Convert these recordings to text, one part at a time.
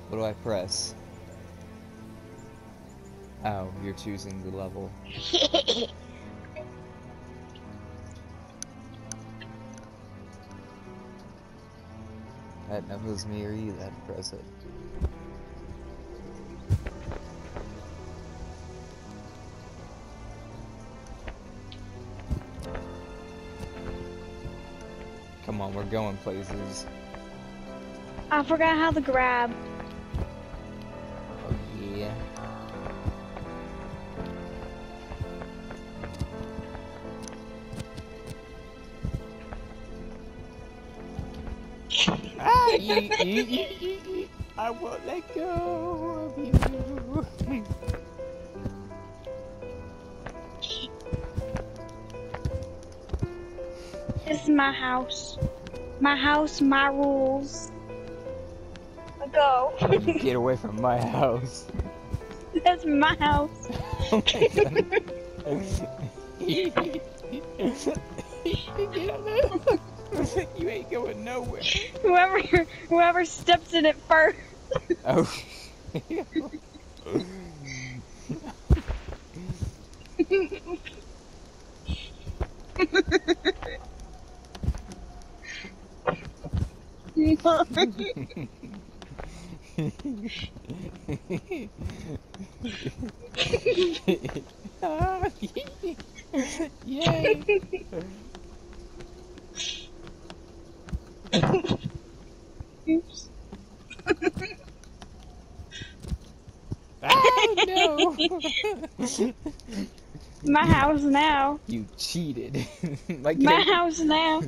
What do I press? Oh, you're choosing the level. I didn't know if it was me or you that had to press it. Come on, we're going places. I forgot how to grab. Oh yeah. Ah, I won't let go of you. This is my house. My house, my rules. Go. Get away from my house. That's my house. Oh my god. Get out there. You ain't going nowhere. Whoever steps in it first. Oh. Yay! Oops. Oh no! My house now. You cheated. Like My house now.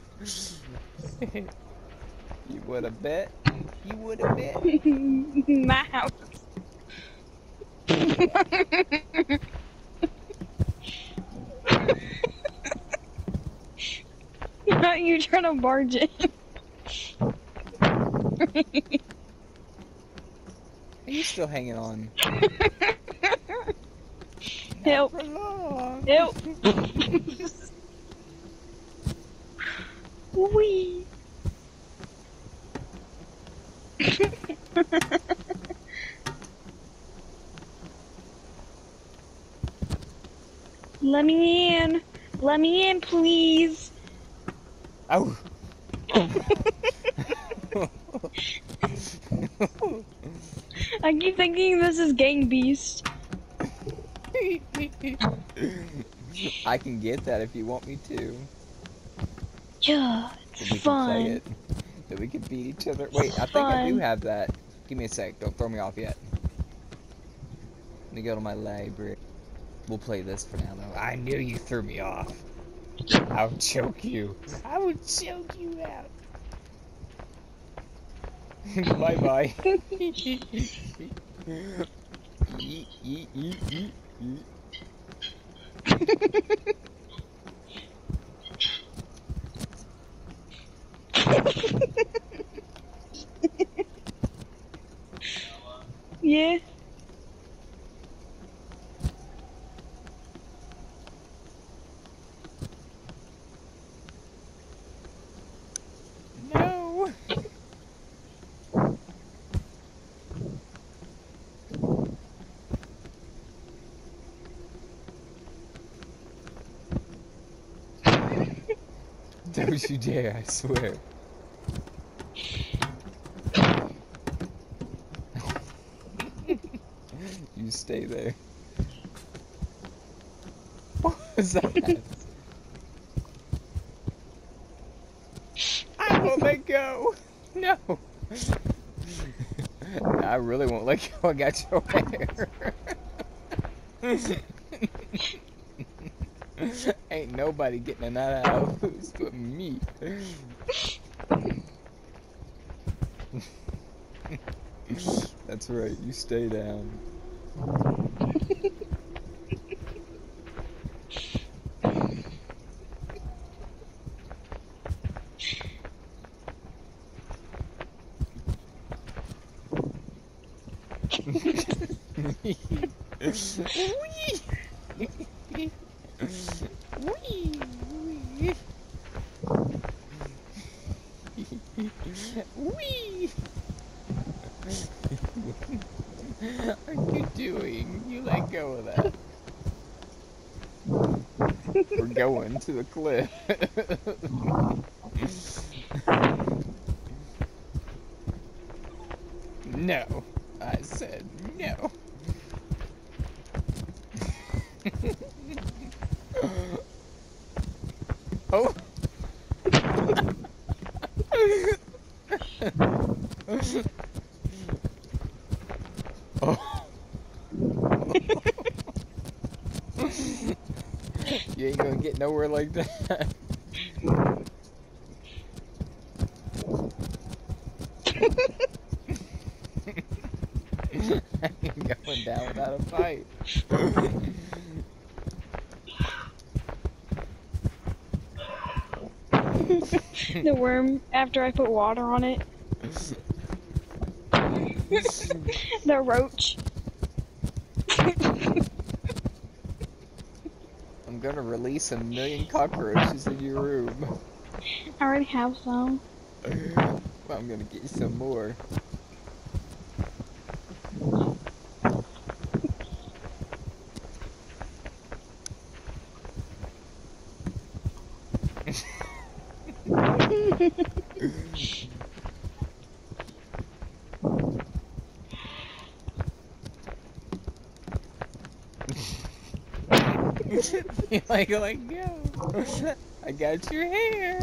You would have bet. You would have bet. My house. You trying to barge in. Are you still hanging on? Help. Not for long. Help. Wee. Let me in. Let me in, please. Oh. I keep thinking this is Gang Beast. I can get that if you want me to. Yeah, So it's we fun. can play it. So we can beat each other. Wait, I think I do have that. Give me a sec. Don't throw me off yet. Let me go to my library. We'll play this for now, though. I knew you threw me off. I'll choke you. I will choke you out. Bye-bye. Yeah. No. Don't you dare, I swear. You stay there. What was that? I won't let go. No. I really won't let go. I got your hair. Ain't nobody getting in that house but me. That's right, you stay down. Wee! What are you doing? You let go of that. We're going to the cliff. No. I said no. Oh. Oh. You ain't gonna get nowhere like that. I ain't going down without a fight. The worm, after I put water on it. The roach. I'm gonna release 1,000,000 cockroaches in your room. I already have some. Well, I'm gonna get you some more. You're like, go. I got your hair.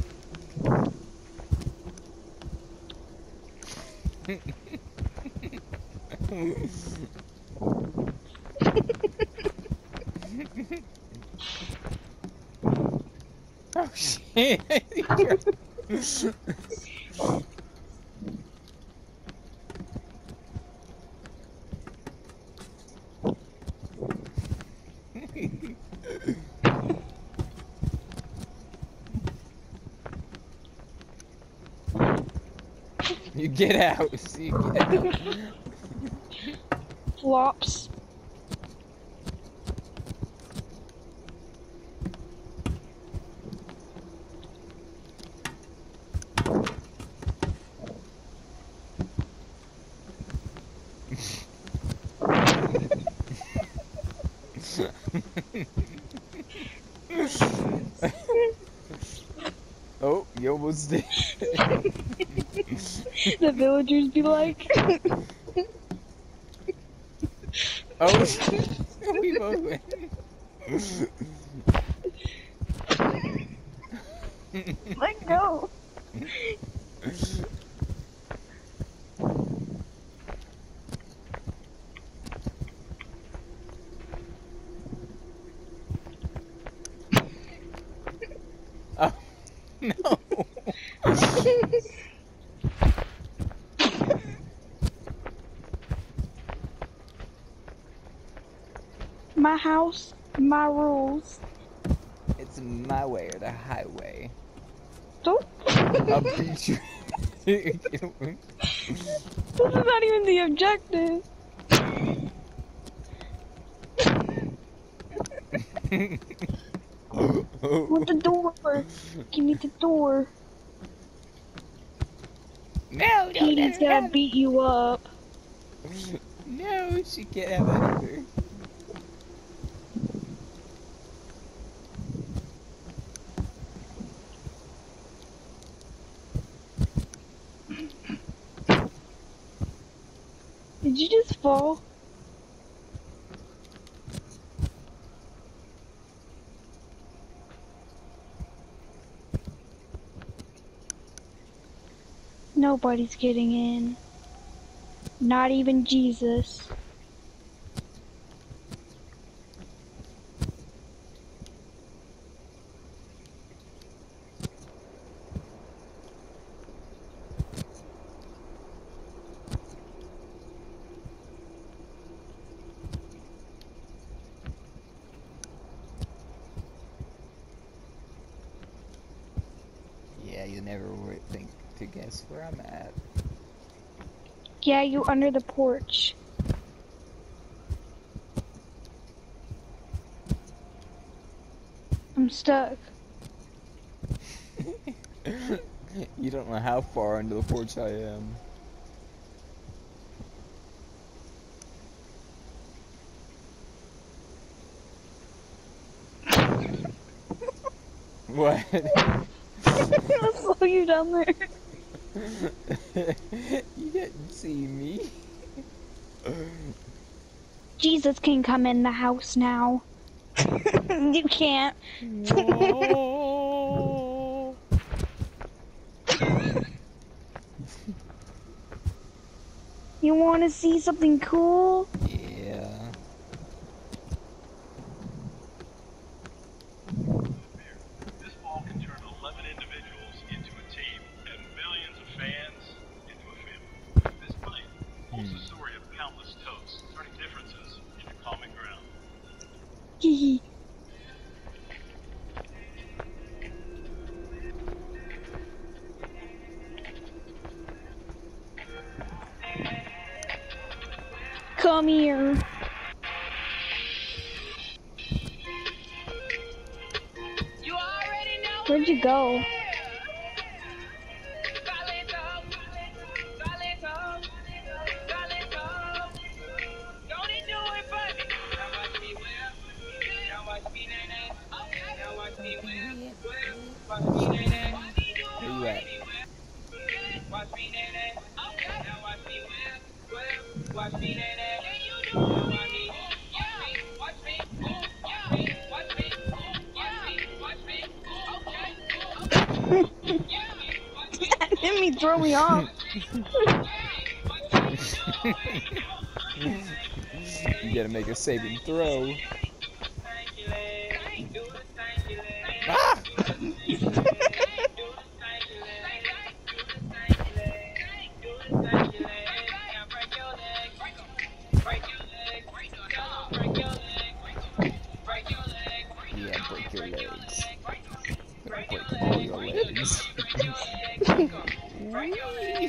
Oh shit. You get out. You get out. Flops. Oh, you almost did. The villagers be like. Oh, we both went. Let go. Oh, no. My house, my rules. It's my way or the highway. Don't. I'll beat you. This is not even the objective. Want the door? Give me the door. No, don't let Katie's her gonna have it. beat you up. No, she can't have that either. Did you just fall? Nobody's getting in. Not even Jesus. Yeah, you never would think to guess where I'm at. Yeah, you under the porch. I'm stuck. You don't know how far under the porch I am. What? I'll slow you down there. You didn't see me. Jesus can come in the house now. You can't. Whoa. You want to see something cool? Yeah. This ball can turn 11 individuals into a team and millions of fans into a family. This fight holds the story of countless toasts, turning differences into common ground. Hee Come here. Where'd you go? Where you at? That made me throw me off. You gotta make a saving throw. Ah! Yeah, break your legs. Break all your legs. Whee!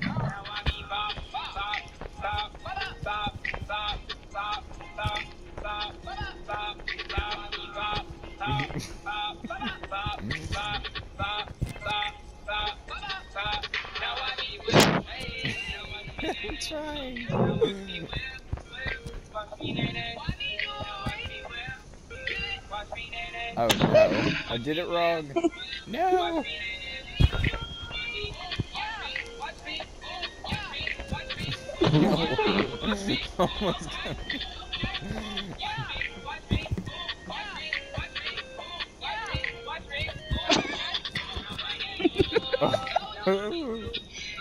I'm trying. Oh no, I did it wrong. No! Almost got me. Oh.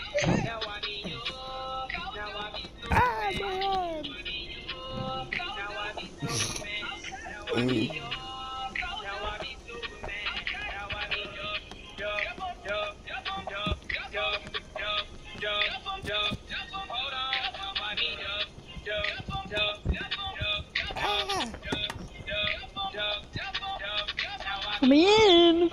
Ah, my arm! Ah! Come in.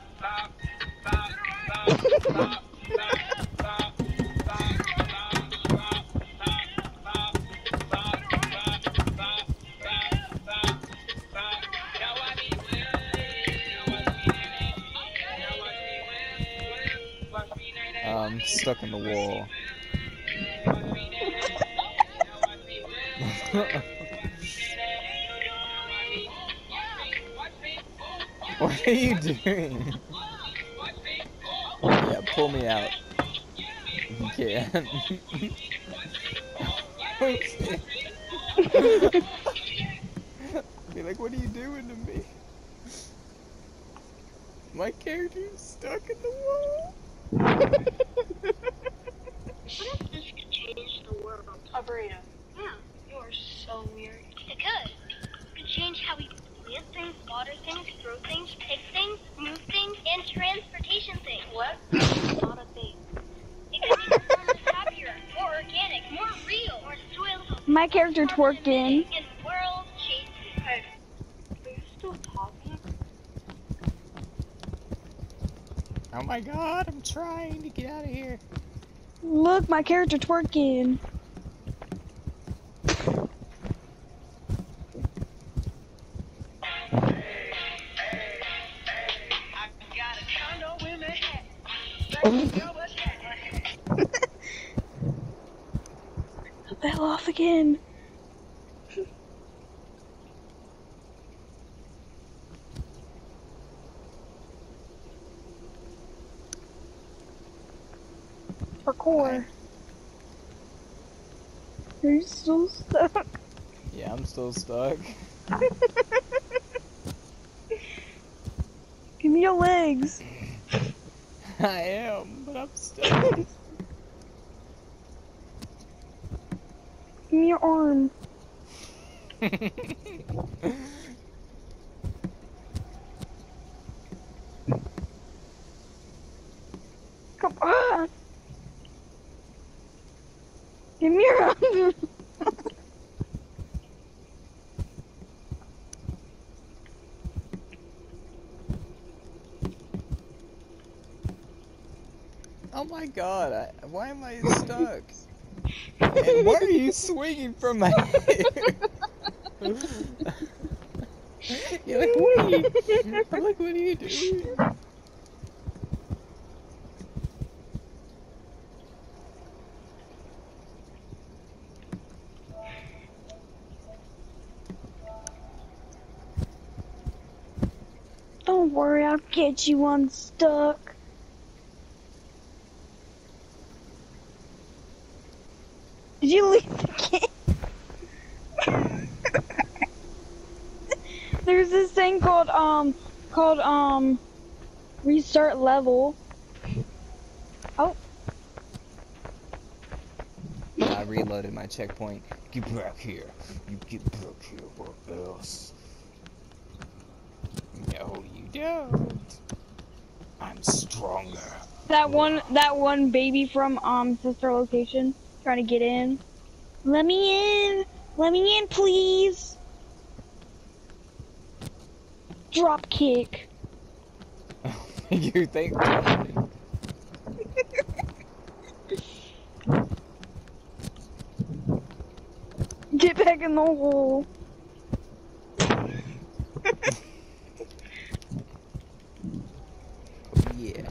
I'm stuck in the wall. What are you doing? Yeah, pull me out. You can. Be like, what are you doing to me? My character's stuck in the wall. What if this could change the world? A burrito. Yeah, you're so weird. It could. It could change how we live things, water things, grow things, pick things, move things, and transportation things. What? A lot of things. It could make farmers happier, more organic, more real, more soil. My character twerked in. And world changing. Hey, are you still talking? Oh my god, I'm trying to get out of here. Look, my character twerking. I fell off again. Parkour. You're so stuck. Yeah, I'm still stuck. Give me your legs. I am, but I'm stuck. Give me your arm. Come on. Give me your arm. Oh my god, why am I stuck? And why are you swinging from my hair? You're like, what are you? I'm like, what are you doing? Don't worry, I'll get you unstuck. Did you leave the game? There's this thing called restart level. Oh. I reloaded my checkpoint. Get back here. You get back here or else. No, you don't. I'm stronger. That one baby from sister location trying to get in. Let me in. Let me in, please. Drop kick. You think? Get back in the hole. Yeah.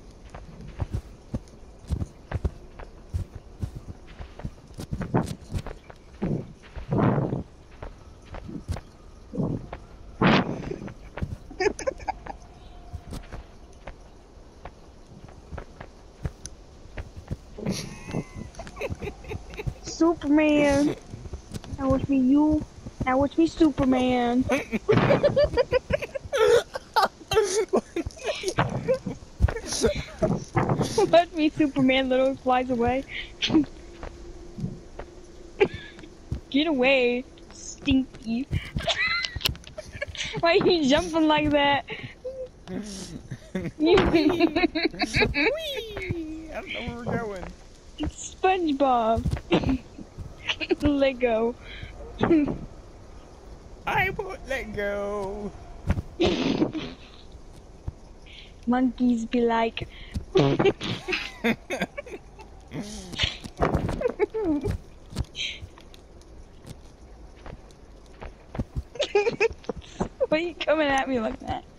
Superman. Now watch me, you. Now watch me, Superman. Watch me, Superman. Little flies away. Get away, stinky. Why are you jumping like that? Whee! I don't know where we're going. It's SpongeBob. Let go. I won't let go. Monkeys be like. Why are you coming at me like that?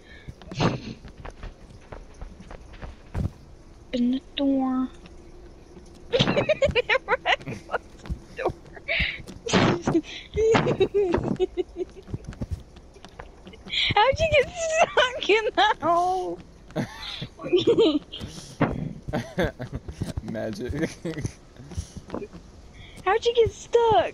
In the door. Never had the door. How'd you get stuck in that hole? Magic. How'd you get stuck?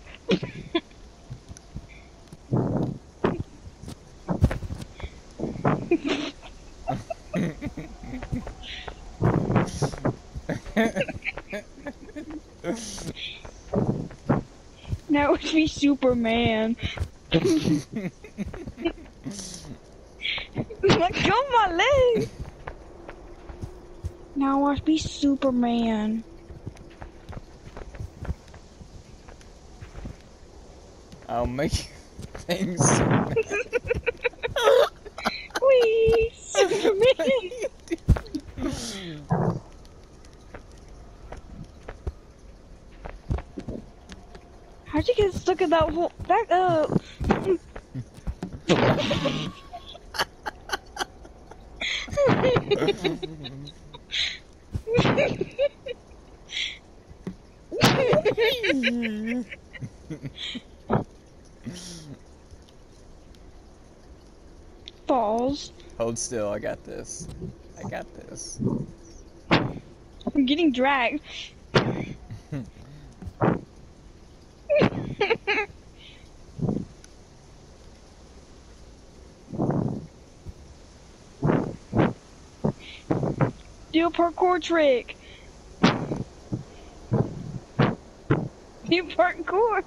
Now it would be Superman. Let go of my leg. Now watch me, Superman. I'll make things. Wee, Superman. How'd you get stuck in that hole? Back up. Balls. Hold still, I got this. I got this. I'm getting dragged. Do a parkour trick. Do parkour.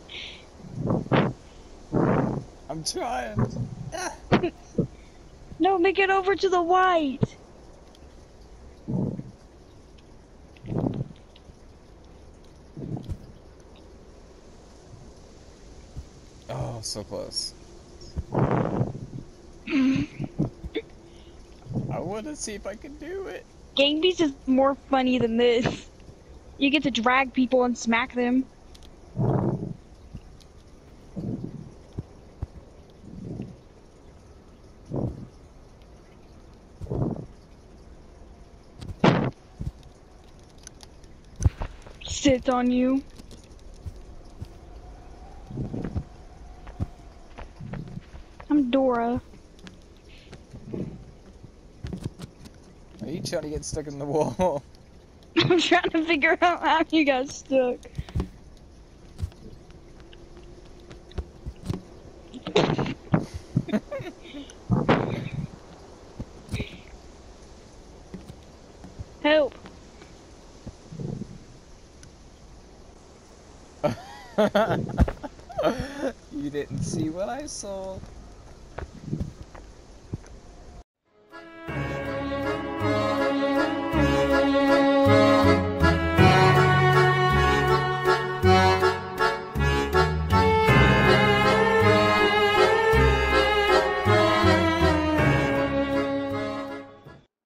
I'm trying. No, make it over to the white. Oh, so close. I want to see if I can do it. Game Beast is more funny than this. You get to drag people and smack them. Sit on you. I'm Dora. Are you trying to get stuck in the wall? I'm trying to figure out how you got stuck. Help. You didn't see what I saw.